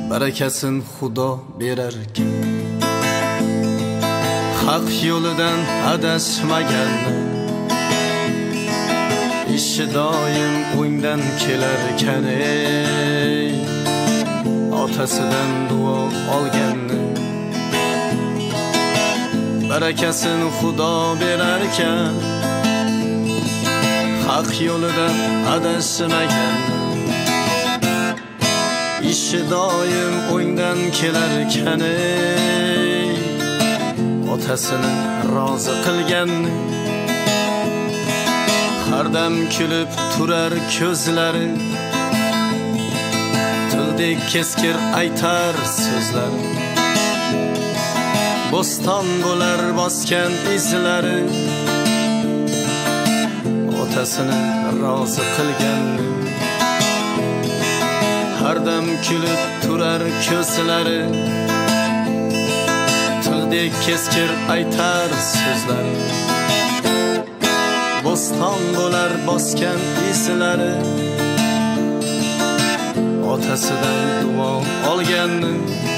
Barakasin Xudo berarkan, haq yo'lidan adashmaganni, ishi doim o'ngdan kelarkan, otasidan duo olganni. Barakasin Xudo berarkan, haq yo'lidan adashmaganni, ishi doim o'ngdan kelarkan, otasini rozi qilganni. Har dam kulib turar ko'zlari, tildek keskir aytar so'zlari, bo'ston bo'lar bosgan izlari, otasini rozi qilganni. Har dam kulib turar ko'zlari, tildek keskir aytar so'zlari, bo'ston bo'lar bosgan izlari, otasidan duo olganni.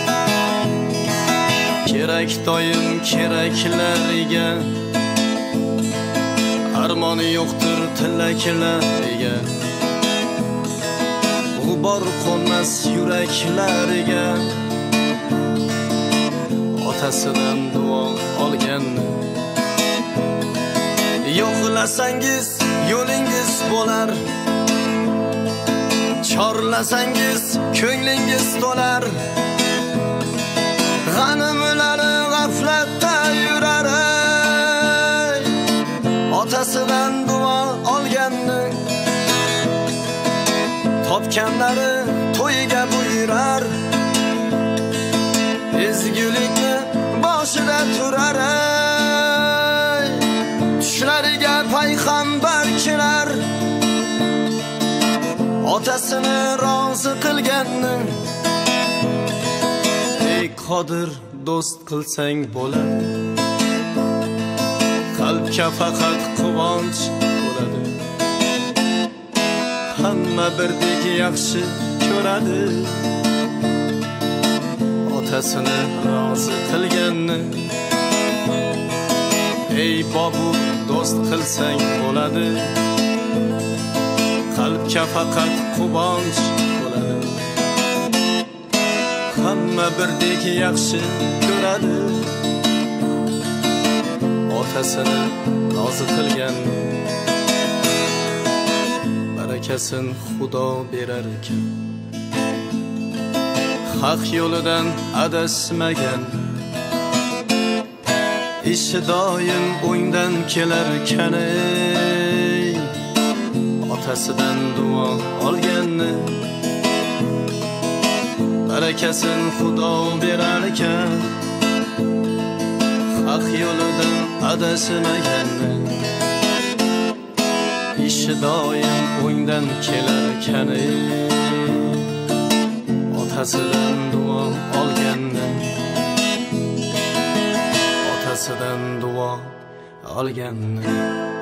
Kerak doim keraklariga, armoni yo'qdir tilaklariga, g'ubor qo'nmas yuraklariga, otasidan duo olganni. Yo'qlasangiz yo'lingiz bo'lar, chorlasangiz ko'nglingiz to'lar, g'animlari g'aflatda yurar, otasidan duo olganni. Topganlari to'yiga buyurar, ezgulikni boshida turar, tushlariga payg'ambar kelar, otasini rozi qilganni. Ey qodir do'st qilsang bo'ladi, qalbga faqat quvonch bo'ladi, hamma birdek yaxshi ko'radi, otasini rozi qilganni. Ey bobur do'st qilsang bo'ladi, qalbga faqat quvonch bo'ladi, hamma birdek yaxshi ko'radi, otasini rozi qilganni. Barakasin Xudo berarkan, haq yo'lidan adashmagan, ishi doim o'ngdan kelarkan, otasidan duo olganni. Barakasin Xudo berarkan, haq yo'lidan adashmaganni, ishi doim o'ngdan kelarkan, otasidan duo olganni. Otasidan duo olganni.